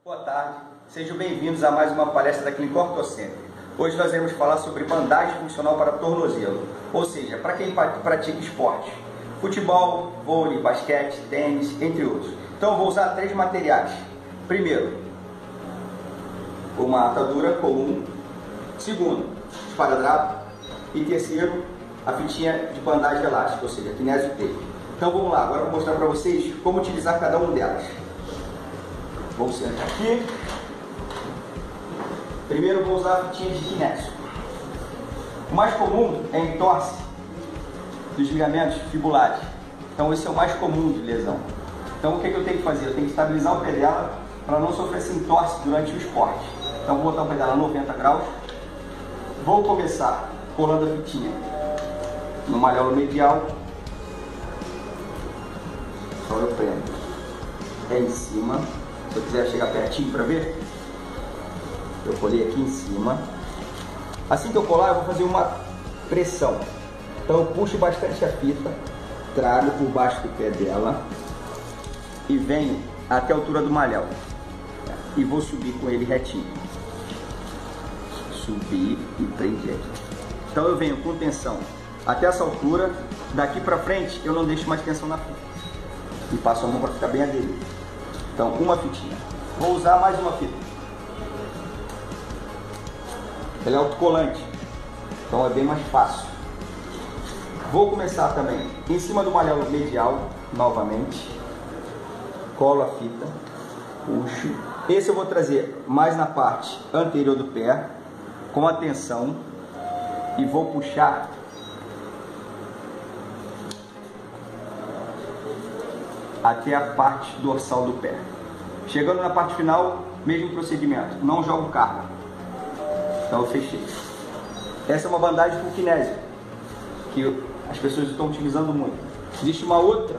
Boa tarde, sejam bem-vindos a mais uma palestra da Clínica Ortocenter. Hoje nós iremos falar sobre bandagem funcional para tornozelo, ou seja, para quem pratica esporte, futebol, vôlei, basquete, tênis, entre outros. Então eu vou usar 3 materiais. Primeiro, uma atadura comum. Segundo, esparadrapo. E terceiro, a fitinha de bandagem elástica, ou seja, kinésio tape. Então vamos lá, agora eu vou mostrar para vocês como utilizar cada uma delas. Vamos sentar aqui. Primeiro eu vou usar a fitinha de kinésio. O mais comum é entorse dos ligamentos fibulares. Então esse é o mais comum de lesão. Então o que eu tenho que fazer? Eu tenho que estabilizar o pé dela para não sofrer esse entorse durante o esporte. Então vou botar o pé dela a 90 graus. Vou começar colando a fitinha no malholo medial. Só eu prendo. É em cima. Se eu quiser chegar pertinho para ver, eu colei aqui em cima. Assim que eu colar, eu vou fazer uma pressão. Então eu puxo bastante a fita, trago por baixo do pé dela e venho até a altura do malhão. E vou subir com ele retinho. Subir e prender aqui. Então eu venho com tensão até essa altura. Daqui para frente eu não deixo mais tensão na fita. E passo a mão para ficar bem aderido. Então, uma fitinha. Vou usar mais uma fita. Ela é autocolante, então é bem mais fácil. Vou começar também em cima do malholo medial, novamente. Colo a fita, puxo. Esse eu vou trazer mais na parte anterior do pé, com a tensão, e vou puxar até a parte dorsal do pé. Chegando na parte final, mesmo procedimento, não jogo carga. Então eu fechei. Essa é uma bandagem com kinésio, que as pessoas estão utilizando muito. Existe uma outra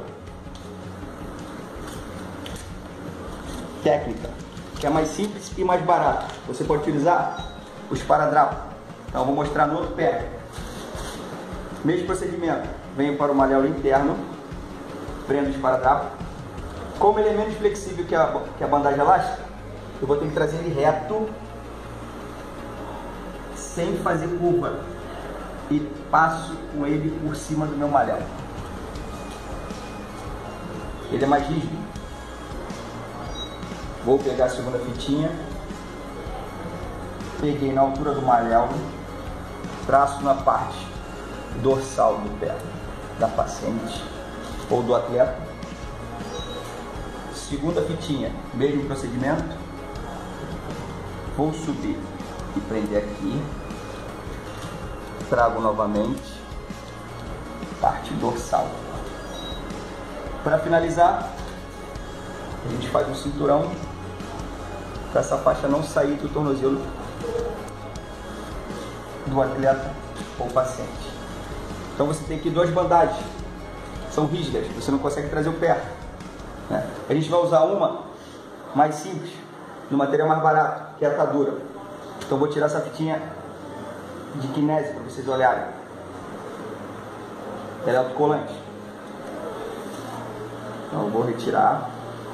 técnica, que é mais simples e mais barata. Você pode utilizar o esparadrapo. Então eu vou mostrar no outro pé. Mesmo procedimento. Venho para o malholo interno, prendo o esparadrapo. Como ele é menos flexível que a bandagem elástica, eu vou ter que trazer ele reto, sem fazer curva, e passo com ele por cima do meu malhão. Ele é mais rígido. Vou pegar a segunda fitinha, peguei na altura do malhão, traço na parte dorsal do pé da paciente ou do atleta. Segunda fitinha, mesmo procedimento. Vou subir e prender aqui. Trago novamente parte dorsal. Para finalizar, a gente faz um cinturão para essa faixa não sair do tornozelo do atleta ou paciente. Então você tem aqui 2 bandagens, são rígidas, você não consegue trazer o pé. A gente vai usar uma mais simples, no material mais barato, que é a atadura. Então vou tirar essa fitinha de kinésio para vocês olharem. Ela é autocolante. Então eu vou retirar.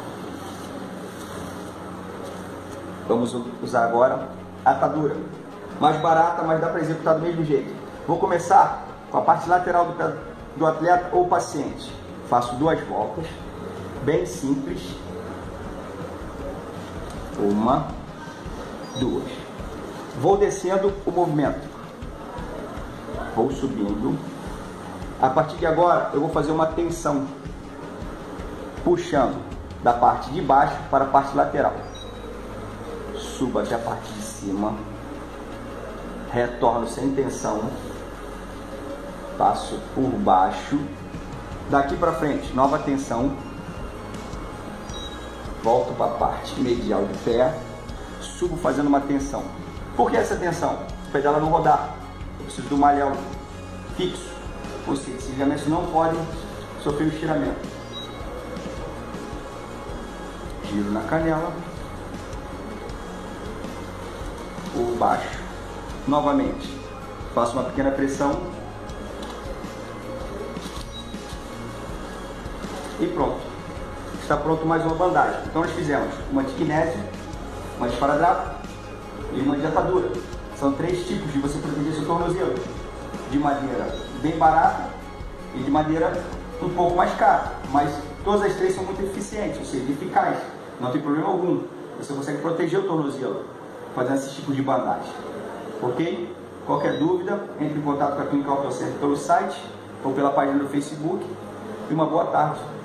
Vamos usar agora a atadura. Mais barata, mas dá para executar do mesmo jeito. Vou começar com a parte lateral do atleta ou paciente. Faço 2 voltas. Bem simples. 1, 2. Vou descendo o movimento. Vou subindo. A partir de agora, eu vou fazer uma tensão, puxando da parte de baixo para a parte lateral. Subo até a parte de cima. Retorno sem tensão. Passo por baixo. Daqui para frente, nova tensão. Volto para a parte medial do pé, subo fazendo uma tensão. Por que essa tensão? O pé dela não rodar. Eu preciso do malhão fixo. Ou seja, esses ligamentos não podem sofrer um estiramento. Giro na canela. Por baixo. Novamente, faço uma pequena pressão. E pronto. Está pronto mais uma bandagem. Então nós fizemos uma de kinésio, uma de esparadrapo e uma de atadura. São 3 tipos de você proteger seu tornozelo. De madeira bem barata e de madeira um pouco mais cara. Mas todas as 3 são muito eficientes, ou seja, eficazes. Não tem problema algum. Você consegue proteger o tornozelo fazendo esses tipos de bandagem. Ok? Qualquer dúvida, entre em contato com a Clínica Ortocentro pelo site ou pela página do Facebook. E uma boa tarde.